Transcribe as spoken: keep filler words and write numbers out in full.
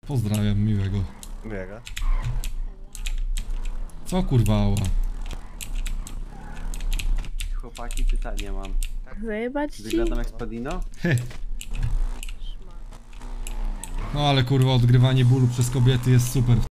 Pozdrawiam, miłego. Miłego. Co kurwa ała? Chłopaki, pytanie mam. Zajebać ci? Wyglądam jak Spadino? He. No ale kurwa, odgrywanie bólu przez kobiety jest super.